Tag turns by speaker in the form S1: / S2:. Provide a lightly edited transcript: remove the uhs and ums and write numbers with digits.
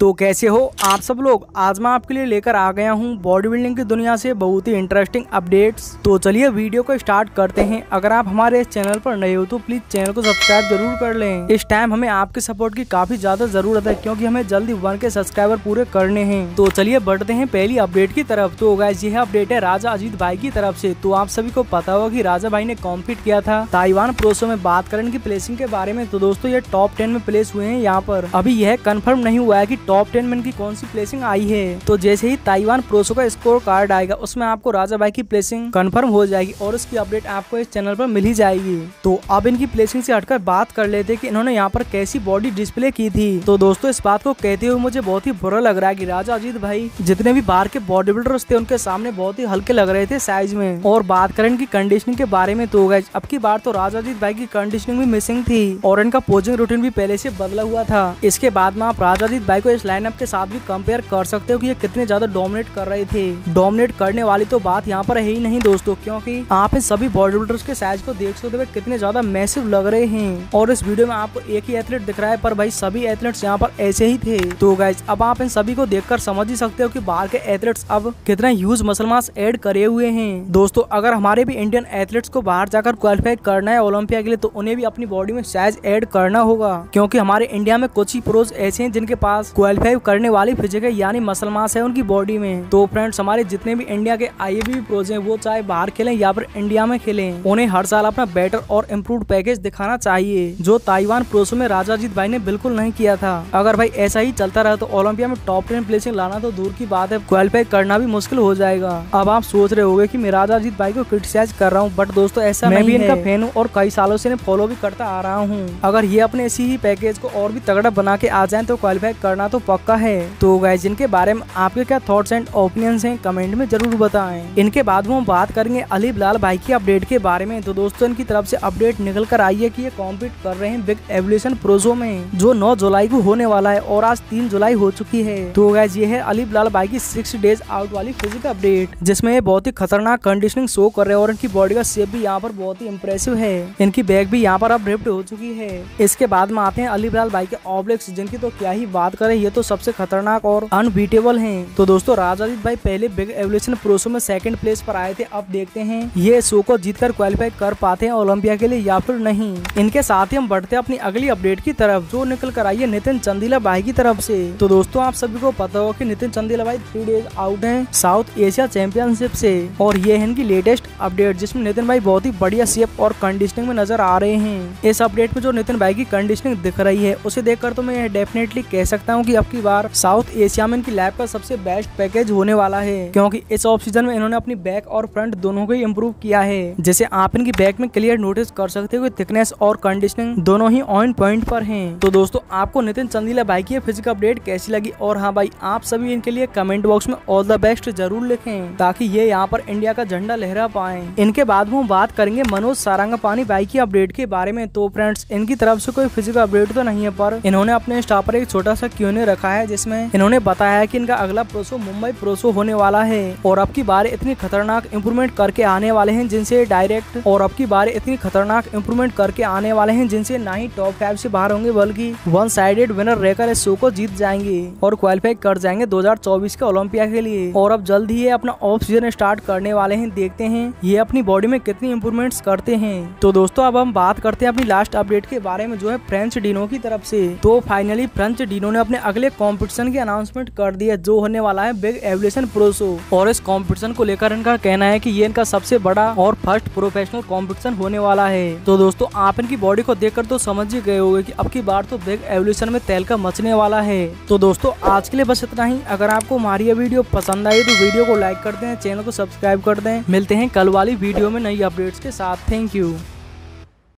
S1: तो कैसे हो आप सब लोग। आज मैं आपके लिए लेकर आ गया हूँ बॉडी बिल्डिंग की दुनिया से बहुत ही इंटरेस्टिंग अपडेट्स। तो चलिए वीडियो को स्टार्ट करते हैं। अगर आप हमारे इस चैनल पर नए हो तो प्लीज चैनल को सब्सक्राइब जरूर कर लें। इस टाइम हमें आपके सपोर्ट की काफी ज्यादा जरूरत है क्योंकि हमें जल्दी 1 के सब्सक्राइबर पूरे करने हैं। तो चलिए बढ़ते हैं पहली अपडेट की तरफ। तो गाइस यह अपडेट है राजा अजीत भाई की तरफ से। तो आप सभी को पता होगा कि राजा भाई ने कॉम्पीट किया था ताइवान प्रो शो में। बात करें इनकी प्लेसिंग के बारे में तो दोस्तों ये टॉप 10 में प्लेस हुए हैं। यहाँ पर अभी यह कंफर्म नहीं हुआ है कि टॉप 10 में इनकी कौन सी प्लेसिंग आई है। तो जैसे ही ताइवान प्रो शो का स्कोर कार्ड आएगा उसमें आपको राजा भाई की प्लेसिंग कंफर्म हो जाएगी और उसकी अपडेट आपको इस चैनल पर मिल ही जाएगी। तो अब इनकी प्लेसिंग से हटकर बात कर लेते कि इन्होंने यहाँ पर कैसी बॉडी डिस्प्ले की थी। तो दोस्तों इस बात को कहते हुए मुझे बहुत ही बुरा लग रहा है कि राजा अजीत भाई जितने भी बाहर के बॉडी बिल्डर्स थे उनके सामने बहुत ही हल्के लग रहे थे साइज में। और बात करें इनकी कंडीशनिंग के बारे में तो गाइस अब की बार तो राजा अजीत भाई की कंडीशनिंग भी मिसिंग थी और इनका पोजिंग रूटीन भी पहले से बदला हुआ था। इसके बाद में आप राजा अजीत भाई को इस लाइनअप के साथ भी कंपेयर कर सकते हो कि ये कितने ज्यादा डोमिनेट कर रहे थे। डोमिनेट करने वाली तो बात यहाँ पर है ही नहीं दोस्तों, क्योंकि आप इन सभी बॉडी बिल्डर्स के साइज को देख सकते हो कितने ज्यादा मैसिव लग रहे हैं। और इस वीडियो में आपको एक ही एथलीट दिख रहा है पर भाई सभी एथलीट्स यहाँ पर ऐसे ही थे। तो गाइस अब आप इन सभी को देखकर समझ ही सकते हो कि बाहर के एथलीट्स अब कितना ह्यूज मसल मास ऐड करे हुए हैं। दोस्तों अगर हमारे भी इंडियन एथलीट्स को बाहर जाकर क्वालिफाई करना है ओलंपिया के लिए तो उन्हें भी अपनी बॉडी में साइज ऐड करना होगा, क्योंकि हमारे इंडिया में कुछ ही प्रोज ऐसे हैं जिनके पास क्वालिफाई करने वाली फिजिक है यानी मसल मास है उनकी बॉडी में। तो फ्रेंड्स हमारे जितने भी इंडिया के आईएबी प्रोज हैं वो चाहे बाहर खेलें या फिर इंडिया में खेलें, उन्हें हर साल अपना बेटर और इम्प्रूव्ड पैकेज दिखाना चाहिए, जो ताइवान प्रो शो में राजा अजीत भाई ने बिल्कुल नहीं किया था। अगर भाई ऐसा ही चलता रहा तो ओलंपिया में टॉप 10 प्लेसिंग लाना तो दूर की बात है, क्वालिफाई करना भी मुश्किल हो जाएगा। अब आप सोच रहे होंगे कि मैं राजा अजीत भाई को क्रिटिसाइज कर रहा हूँ, बट दोस्तों ऐसा मैं भी इनका फैन हूँ और कई सालों से फॉलो भी करता आ रहा हूँ। अगर ये अपने इसी ही पैकेज को और भी तगड़ा बना के आ जाए तो क्वालिफाई करना तो पक्का है। तो गाइस इनके बारे में आपके क्या थॉट्स एंड ओपिनियंस हैं कमेंट में जरूर बताएं। इनके बाद हम बात करेंगे अली बिलाल भाई की अपडेट के बारे में। तो दोस्तों इनकी तरफ से अपडेट निकल कर आई है कि ये कॉम्पीट कर रहे हैं बिग एवोल्यूशन प्रो शो में, जो 9 जुलाई को होने वाला है और आज 3 जुलाई हो चुकी है। तो गाइस ये है अली बिलाल भाई की 6 डेज आउट वाली फिजिकल अपडेट, जिसमें ये बहुत ही खतरनाक कंडीशनिंग शो कर रहे हैं और इनकी बॉडी का शेप भी यहाँ पर बहुत ही इम्प्रेसिव है। इनकी बैक भी यहाँ पर अब रिप्ड हो चुकी है। इसके बाद में आते हैं अली बिलाल भाई के ऑब्लिक्स, जिनकी तो क्या ही बात करें, ये तो सबसे खतरनाक और अनबीटेबल हैं। तो दोस्तों राजा अजीत भाई पहले बिग एवोल्यूशन प्रो शो में 2nd प्लेस पर आए थे। अब देखते हैं ये शो को जीतकर क्वालिफाई कर पाते हैं ओलंपिया के लिए या फिर नहीं। इनके साथ ही हम बढ़ते हैं अपनी अगली अपडेट की तरफ, जो निकल कर आई है नितिन चंदीला भाई की तरफ से। तो दोस्तों आप सभी को पता होगा कि नितिन चंदीला भाई 3 डेज आउट हैं साउथ एशिया चैंपियनशिप से और ये है इनकी लेटेस्ट अपडेट, जिसमें नितिन भाई बहुत ही बढ़िया शेप और कंडीशनिंग में नजर आ रहे हैं। इस अपडेट में जो नितिन भाई की कंडीशनिंग दिख रही है उसे देखकर तो मैं डेफिनेटली कह सकता हूँ कि अब की बार साउथ एशिया में इनकी लैब का सबसे बेस्ट पैकेज होने वाला है, क्योंकि इस ऑफ सीजन में इन्होंने अपनी बैक और फ्रंट दोनों को ही इम्प्रूव किया है। जैसे आप इनकी बैक में क्लियर नोटिस कर सकते हो कि थिकनेस और कंडीशनिंग दोनों ही ऑन पॉइंट पर हैं। तो दोस्तों आपको नितिन चंदीला भाई की फिजिकल अपडेट कैसी लगी, और हाँ भाई आप सभी इनके लिए कमेंट बॉक्स में ऑल द बेस्ट जरूर लिखें ताकि ये यहाँ पर इंडिया का झंडा लहरा पाए। इनके बाद हम बात करेंगे मनोज सारंगपानी भाई की अपडेट के बारे में। तो फ्रेंड्स इनकी तरफ से कोई फिजिकल अपडेट तो नहीं है, पर इन्होंने अपने इंस्टा पर एक छोटा सा Q&A रखा है, जिसमें इन्होंने बताया है कि इनका अगला pro show Mumbai pro show होने वाला है और अब की बार इतनी खतरनाक इंप्रूवमेंट करके आने वाले हैं जिनसे डायरेक्ट और अब की बार इतनी खतरनाक इंप्रूवमेंट करके आने वाले हैं जिनसे ना ही टॉप 5 से बाहर होंगे बल्कि 1 साइडेड विनर रहकर इस शो को जीत जाएंगे और क्वालिफाई कर जाएंगे 2024 के ओलंपिया के लिए। और अब जल्द ही ये अपना ऑफ सीजन स्टार्ट करने वाले हैं, देखते हैं ये अपनी बॉडी में कितनी इंप्रूवमेंट्स करते हैं। तो दोस्तों अब हम बात करते हैं अपनी लास्ट अपडेट के बारे में, जो है फ्रेंच डिनो की तरफ से। तो फाइनली फ्रेंच डिनो ने अपने अगले कंपटीशन की अनाउंसमेंट कर दी है, जो होने वाला है बिग एवोल्यूशन प्रो शो। और इस कंपटीशन को लेकर इनका कहना है कि ये इनका सबसे बड़ा और फर्स्ट प्रोफेशनल कंपटीशन होने वाला है। तो दोस्तों आप इनकी बॉडी को देखकर तो समझ ही गए होंगे कि अब की बार तो बिग एवोल्यूशन में तहलका मचने वाला है। तो दोस्तों आज के लिए बस इतना ही। अगर आपको हमारी ये वीडियो पसंद आई तो वीडियो को लाइक कर दें, चैनल को सब्सक्राइब कर दें। मिलते हैं कल वाली वीडियो में नई अपडेट्स के साथ। Thank you.